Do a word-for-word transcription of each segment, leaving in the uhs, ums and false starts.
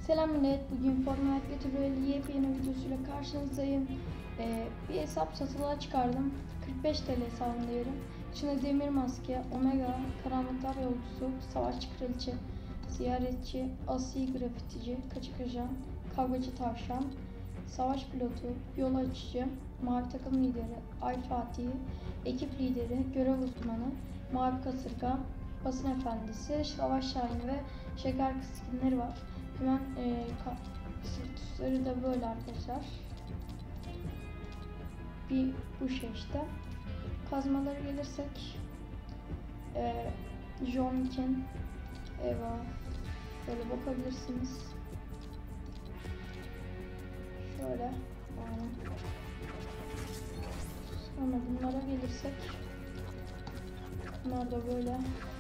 Selam millet, bugün Fortnite Götürü'yle yepyeni videosuyla karşınızdayım. Ee, bir hesap satılığa çıkardım. kırk beş TL hesabındayım. İçinde demir maske, omega, karanlıklar yolcusu, savaşçı kraliçe, ziyaretçi, asi grafitici, kaçak ajan, kavgacı tavşan, savaş pilotu, yol açıcı, mavi takım lideri, ay fatihi, ekip lideri, görev uzmanı, mavi kasırga, basın efendisi, savaş şahini ve şeker skinleri var. Hemen e, sırt üstleri de böyle arkadaşlar. Bir bu şey işte. Kazmalara gelirsek e, John Ken, Eva böyle bakabilirsiniz. Şöyle yani. Sonra bunlara gelirsek bunlar da böyle.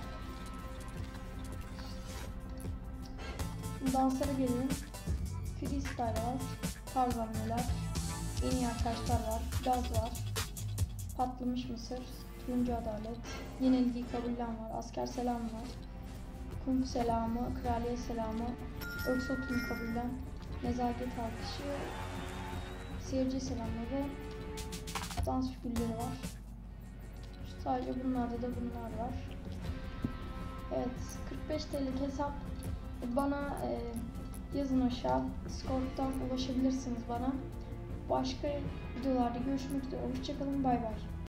Danslara gelelim. Freestyle var, tarzanlar, en iyi arkadaşlar var, gaz var, patlamış mısır, turuncu adalet, yenilgiyi kabullen var, asker selamı var, kum selamı, kraliyet selamı, öksotunu kabullen, nezaket alkışı, seyirci selamı ve dans figürleri var. Sadece bunlarda da bunlar var. Evet, kırk beş TL'lik hesap. Bana e, yazın aşağı, Discord'dan ulaşabilirsiniz bana. Başka videolarda görüşmek üzere. Hoşçakalın, bay bay.